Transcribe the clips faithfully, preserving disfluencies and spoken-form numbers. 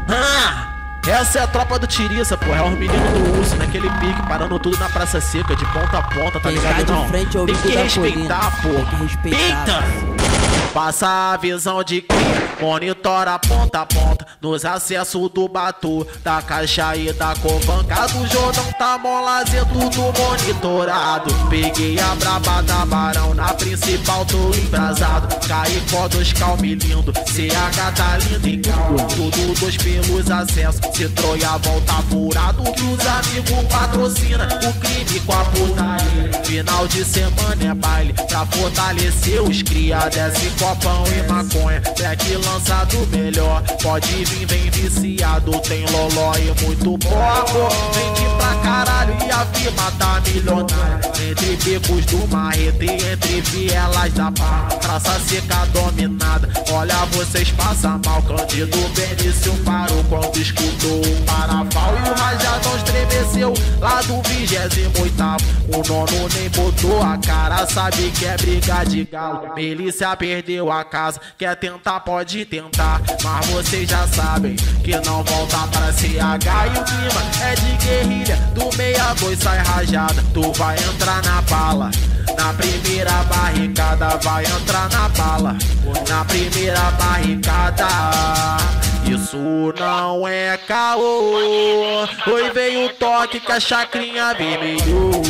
Ah, essa é a tropa do Tiriça, porra. É os meninos do urso, naquele pique, parando tudo na praça seca, de ponta a ponta, tá Quem ligado? tá de Não, frente é o tem bico que da respeitar, colina. porra. Tem que respeitar. Eita! Passa a visão de quem monitora ponta a ponta nos acessos do Batu, da caixa e da covanca do Jordão, tá molaz, é tudo monitorado. Peguei a braba da Barão, na principal tô embrasado. Caicó dos calme lindo, C H tá lindo em calma. Tudo dois pelos acessos, se Troia volta furado, que os amigos patrocina o crime com a putaria. Final de semana é baile, pra fortalecer os cria, desce copão e maconha, black lançado melhor. Pode vir, vem viciado, tem loló e muito porco. Vende pra caralho e a firma tá milionária. Entre becos do Marrete, entre vielas da Barra, praça seca dominada. Olha, vocês passam mal. Cândido Benício parou quando escutou o Paraval e o Rajadão estremeceu lá do vigésimo oitavo. O nono nem botou a cara, sabe que é briga de galo. Milícia perdeu a casa, quer tentar, pode tentar, mas vocês já sabem que não volta pra C H. E o clima é de guerrilha, do sessenta e dois sai rajada. Tu vai entrar na bala, na primeira barricada, vai entrar na bala, na primeira barricada. Isso não é caô. Oi, veio o toque que a chacrinha vermelhou.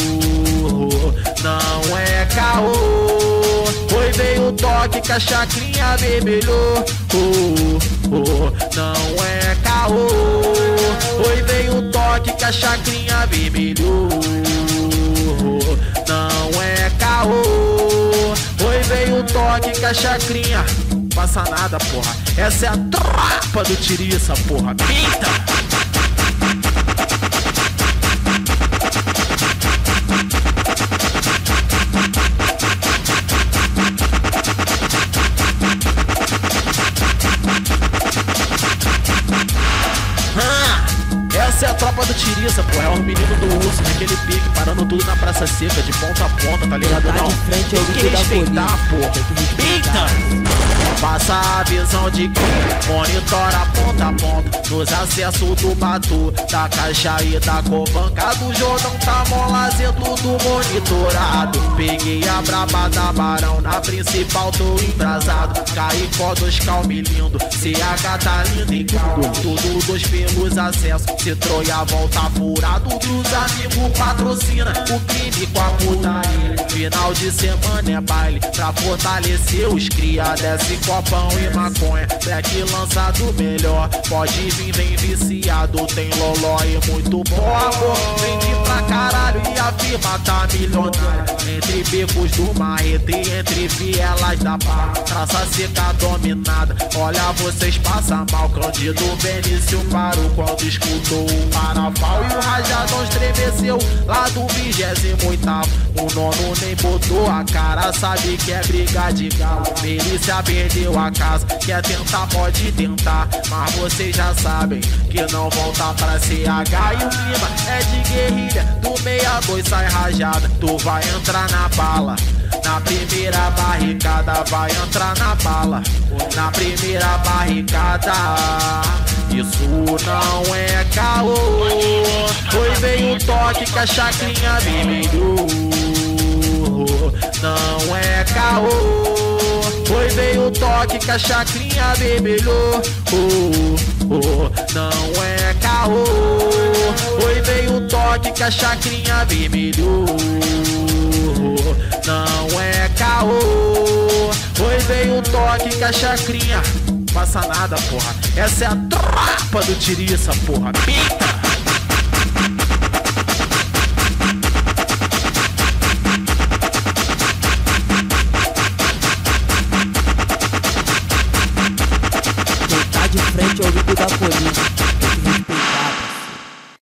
Não é caô. Oi, veio o toque que a chacrinha vermelhou. Oh, oh, não é caô. Oi, veio o toque que a chacrinha vermelhou. Não é caô. Oi, veio o toque que a chacrinha. Passa nada, porra. Essa é a tropa do Tiriça, porra. Eita! Essa é a tropa do Tiriça, pô. É os meninos do urso, naquele pique, parando tudo na praça seca, de ponta a ponta, tá ligado? Quem tá Não, de frente é o tem que bico da respeitar, colina. pô. Eita! Passa a visão de quem monitora ponta a ponta nos acessos do Batu, da caixa e da covanca do Jordão, tá molaz, é tudo monitorado. Peguei a braba da Barão, na principal tô embrasado. Caicó dos calme lindo, C H tá lindo em calma. Tudo dois pelos acessos, se Troia volta furado, que os amigos patrocina o crime com a putaria. Final de semana é baile, pra fortalecer os cria, desce copão e maconha, black lançado melhor. Pode vir, vem viciado, tem loló e muito porco. Vende pra caralho e a firma tá milionária. Entre becos do Marrete, entre vielas da Barra, praça seca dominada. Olha, vocês passam mal. Cândido Benício parou quando escutou o Paraval e o Rajadão estremeceu lá do vigésimo oitavo. O nono nem botou a cara, sabe que é briga de galo. Milícia perdeu a casa, quer tentar, pode tentar, mas vocês já sabem que não volta pra C H. E o clima é de guerrilha, do sessenta e dois sai rajada. Tu vai entrar na bala, na primeira barricada, vai entrar na bala, na primeira barricada. Isso não é caô. Oi, veio o toque que a chacrinha vermelhou. Não é caô. Oi, veio o toque que a chacrinha vermelhou. Oh, oh, não é caô. Oi, veio o toque que a chacrinha vermelhou. Não é caô. Oi, veio o toque que a chacrinha. Passa nada, porra. Essa é a tropa do Tiriça, porra. Eita!